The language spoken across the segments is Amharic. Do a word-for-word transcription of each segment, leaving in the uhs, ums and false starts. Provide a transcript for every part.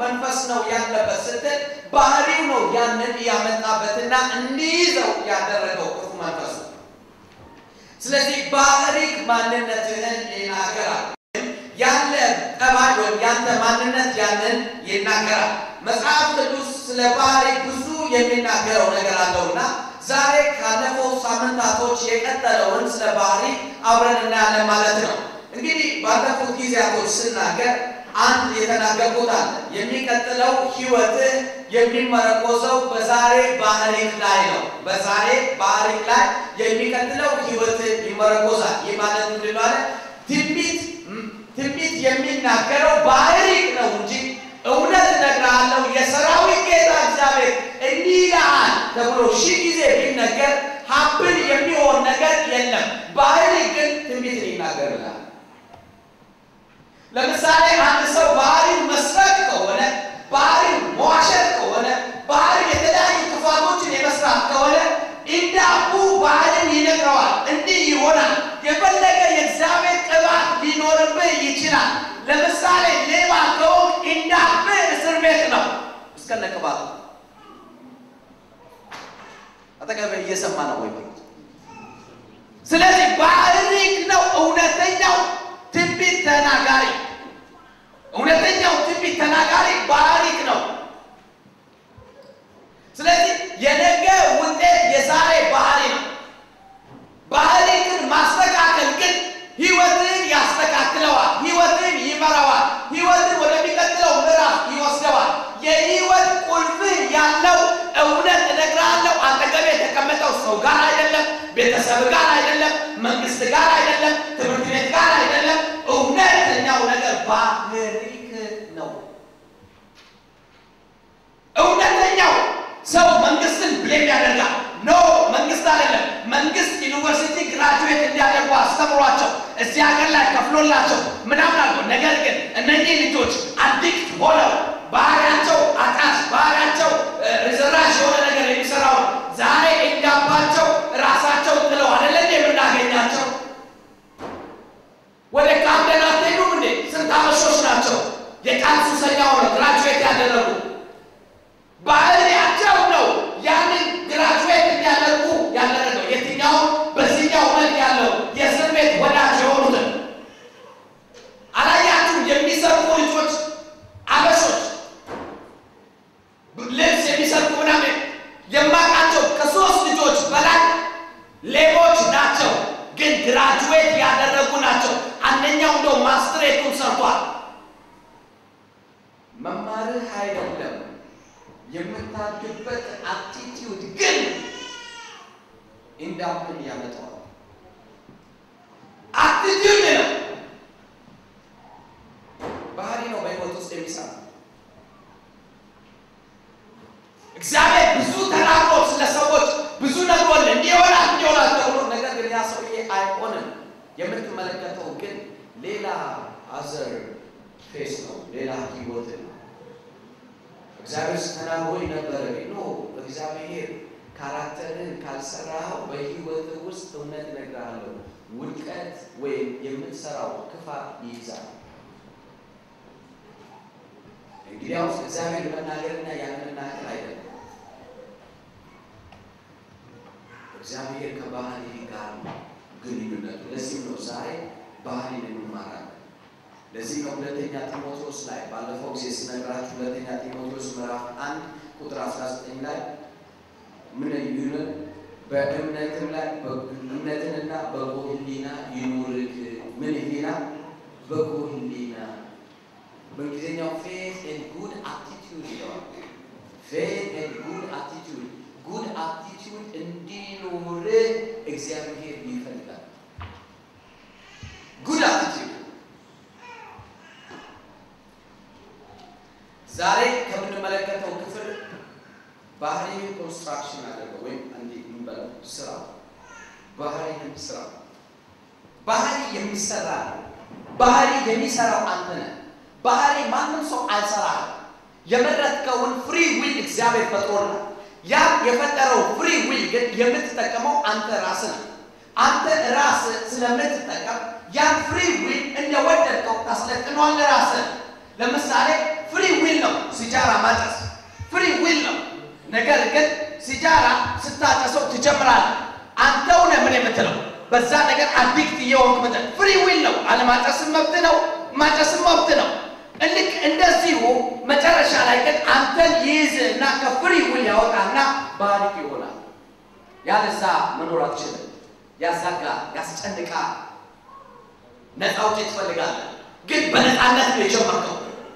መንፈስ ነው ያለበት ስትል ባህሪው ነው ያንን ያመጣበትና እንዲይዘው ያደረገው ክፉ መንፈስ ስለዚህ ባህሪክ ማንነትህን ይናገራል ያለ ጠባይ ወይ ያንተ ማንነት ያንን ይናገራል መጽሐፍ ቅዱስ ስለ ባህሪ ብዙ የሚናገረው ነገር አለውና ዛሬ ካለፈው ሳምንታቶች የቀጠለውን ስለ ባህሪ አብረን እናያለን ማለት ነው እንግዲህ ባለፉት ጊዜያቶች ስናገር አንድ የተናገርኩት አለ የሚቀጥለው ህይወት የሚመረኮዘው በዛሬ ባህሪ ላይ ነው በዛሬ ባህሪ ላይ የሚቀጥለው ህይወት ይመረኮዛል ይማለት ምንድነው ትንቢት ትንቢት የሚናገረው ባህሪ ነው እንጂ እውነት ነግራለሁ የሰራዊት ጌታ እግዚአብሔር እንዲላል ተብሎ ሺህ ጊዜ ቢነገር ሀብል የሚሆን ነገር የለም ባህሪ ግን ትንቢት ይናገራል ለምሳሌ አንድ ሰው ባህሪው መስረቅ ከሆነ ባህሪው መዋሸት ከሆነ ባህሪው የተለያዩ ክፋቶችን የመስራት ከሆነ እንዳቡ ባህሪው ይነግረዋል እንዲህ ይሆናል የፈለገ የእግዚአብሔር ቅባት ሊኖርብህ ይችላል ለምሳሌ ሌባ ከሆነ እንዳብ እስር ቤት ነው እስከነ ቅባቱ አጠገብ እየሰማ ነው ወይ ስለዚህ ባህሪክ ነው እውነተኛው ትንቢት ተናጋሪ እውነተኛው ትንቢት ተናጋሪ ባህሪክ ነው ስለዚህ የነገ ውጤት የዛሬ ባህሪ ነው ባህሪክን ማስተካከል ግን ህይወትን ያስተካክለዋል ህይወትን ይመራዋል ህይወትን ወደሚቀጥለው ምዕራፍ ይወስደዋል የህይወት ቁልፍ ያለው እውነት እነግራለሁ አጠገቤ የተቀመጠው ሰው ጋር አይደለም ቤተሰብ ጋር አይደለም መንግስት ጋር አይደለም ትምህርት ቤት ጋር አይደለም እውነተኛው ነገር ባህሪክ ነው እውነተኛው ሰው መንግስትን ብሌም ያደርጋል ኖ መንግስት አይደለም መንግስት ዩኒቨርሲቲ ግራጁዌት እንዲያደርጉ አስተምሯቸው እዚህ ሀገር ላይ ከፍሎላቸው ምናምን አድርጎ ነገር ግን እነዚህ ልጆች አዲክት ሆነው ባህሪያቸው አጣስ ባህሪያቸው ሪዘራሽ የሆነ ነገር የሚሰራው ዛሬ እንዳባቸው ራሳቸው ጥለው አይደለም የምናገኛቸው ወደ ካምደና ተይሉ እንዴ ስንት አመሾች ናቸው የቃል ሱሰኛው ነው ግራጁዌት ያደረጉ ባህሪያቸው ነው ያንን ግራጁዌት እንዲያደርጉ ያደረገው የትኛው በዚህኛው መልክ ያለው የእስር ቤት ወዳጅ የሆኑትን አላያችሁ የሚሰርቁ ልጆች አበሾች ልብስ የሚሰርቁ ምናምን የማቃቸው ከሶስት ልጆች በላይ ሌቦች ናቸው ግን ግራጁዌት ያደረጉ ናቸው አንደኛው እንደው ማስተሬቱን ሰርቷል መማርህ አይደለም የምታድበት አቲቲዩድ ግን እንዳምን ያመጣው አቲቲዩድ ነው ባህሪ ነው በህይወት ውስጥ የሚሰራ እግዚአብሔር ብዙ ተናግሮ ስለሰዎች ብዙ ነግሮል እንዲሆና እንዲሆና ተብሎ ነገር ግን ያ ሰውዬ አይሆንም የምትመለከተው ግን ሌላ አዘር ፌስ ነው ሌላ ህይወት ነው እግዚአብሔር ተናግሮ ነበር ነው እግዚአብሔር ካራክተርን ካልሰራው በህይወት ውስጥ እውነት ነግራለሁ ውድቀት ወይ የምትሰራው ክፋት ይይዛል እንግዲያው እግዚአብሔር መናገርና ያንመናገር አይደለም እግዚአብሔር ከባህሪ ጋር ግንኙነቱ ለዚህ ነው ዛሬ ባህሪን እንማራለን ለዚህ ነው ሁለተኛ ጢሞቴዎስ ላይ ባለፈው ጊዜ ስነግራችሁ ሁለተኛ ጢሞቴዎስ ምዕራፍ አንድ ቁጥር አስራ ዘጠኝ ላይ ምን ይሉን በእምነትም ላይ በእምነትና በጎህሊና ይኑርክ ምን ይልና በጎህሊና በእንግሊዝኛው faith and good attitude ይላል faith and good attitude good attitude እንዲኖር እግዚአብሔር ይፈልጋል good attitude ዛሬ ከምንመለከተው ክፍል ባህሪን ኮንስትራክሽን አደረገ ወይ አንዲ እንበለው ስራ ባህሪን ስራ ባህሪ የሚሰራ ባህሪ የሚሰራው አንተ ነህ ባህሪ ማንም ሰው አይሰራም የመረጥከውን ፍሪ ዊል እግዚአብሔር ፈጥሮና ያ የፈጠረው ፍሪ ዊል ግን የምትጠቀመው አንተ ራስህ ነህ አንተ ራስህ ስለምትጠቀም ያ ፍሪ ዊል እንደወደድከው ታስለቅነዋለህ ራስህ ለምሳሌ ፍሪ ዊል ነው ትጀምራለህ። አንተው ነህ ምን የምትለው በዛ ነገር አዲክት የሆንክ መጠን ፍሪ ዊል ነው። አለማጨስም መብት ነው፣ ማጨስም መብት ነው። ልክ እንደዚሁ መጨረሻ ላይ ግን አንተን ይይዝና ከፍሪ ዊል ያወጣና ባሪክ ይሆናል። ያለዛ መኖር አትችልም። ያዛጋ ያስጨንቃ ነፃ ውጪ ትፈልጋለህ፣ ግን በነፃነት ነው የጀመርከው።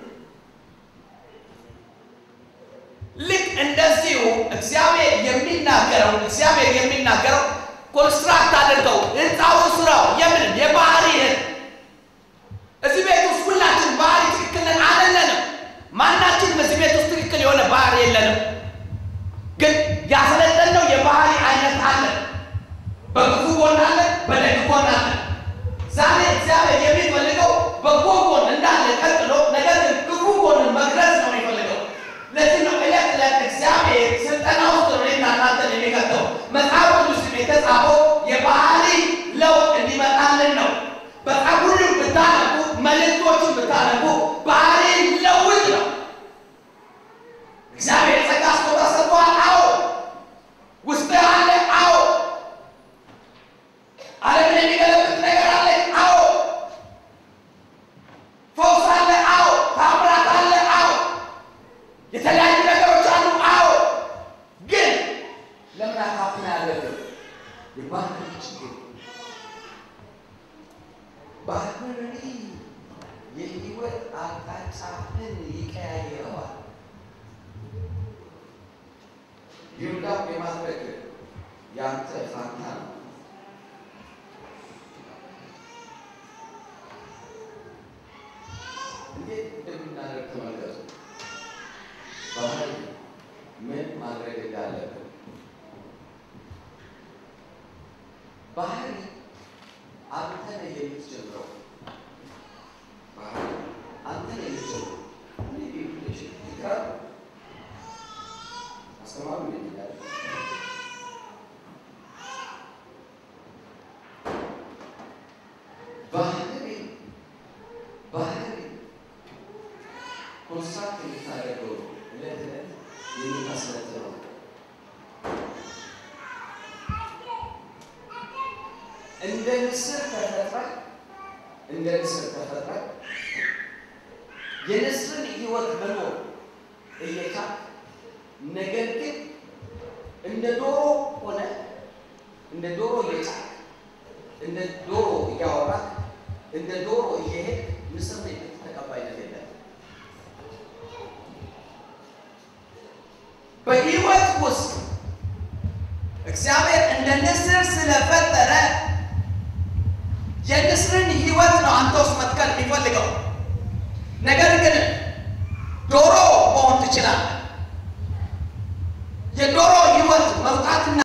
ልክ እንደዚሁ እግዚአብሔር የሚናገረው እግዚአብሔር የሚናገረው ኮንስትራክት አድርገው ህንፃው ስራው የምን የባህሪህን እዚህ ቤት ውስጥ ሁላችን ባህሪ ትክክል አይደለንም። ማናችንም እዚህ ቤት ውስጥ ትክክል የሆነ ባህሪ የለንም። ግን ያሰለጠነው የባህሪ አይነት አለ። በክፉ ጎን አለ፣ በደግ ጎን አለ። ዛሬ እግዚአብሔር የሚፈልገው በጎ ጎን እንዳለ ቀጥሎ ነገር ግን ክፉ ጎንን መግለጽ ነው የሚፈልገው። ለዚህ ነው ዕለት ዕለት እግዚአብሔር ስልጠና ውስጥ ነው እናንተን የሚከተው። መጽሐፍ ቅዱስ የተጻፈው የባህሪ ለውጥ እንዲመጣልን ነው። በጣም ሁሉም ብታነቡ መልእክቶቹን ብታነቡ ባህሪ ለውጥ ነው። እግዚአብሔር ጸጋ ስጦታ ሰጥቷል። አዎ ውስጥ አለ። አዎ ዓለምን የሚገለብጥ ነገር አለ። አዎ ፈውስ አለ። አዎ ታምራት አለ። አዎ የተለያዩ ነገሮች አሉ። አዎ ግን ለምን አካፍና ያደረገው የባህሪ ችግር ባህሪ የህይወት አቅጣጫን ይቀያይረዋል። ይሁዳም የማድረግ ያንተ ፋንታ ነው። እንዴት እንደምናደርግ ተመልከቱ። ባህሪ ምን ማድረግ እንዳለብን ባህሪ አንተ ነህ የምትጀምረው። ባህሪ አንተ ነህ የምትጀምረው። ምን ይብልሽ ይካር አስተማሩ ይላል። ባህሪ ባህሪ ኮንስትራክት የምታደርገው ዕለት ዕለት የምታስለጥነው እንደ ንስር ተፈጥረህ እንደ ንስር ተፈጥረህ የንስርን ህይወት መኖር እየቻልክ ነገር ግን እንደ ዶሮ ሆነ እንደ ዶሮ እየጫንክ እንደ ዶሮ እያወራህ እንደ ዶሮ እየሄድክ ንስር ላይ ተቀባይነት የለም። በህይወት ውስጥ እግዚአብሔር እንደ ንስር ስለፈጠረ የንስርን ህይወት ነው አንተ ውስጥ መትከል የሚፈልገው። ነገር ግን ዶሮ መሆን ትችላለህ። የዶሮ ህይወት መውጣትና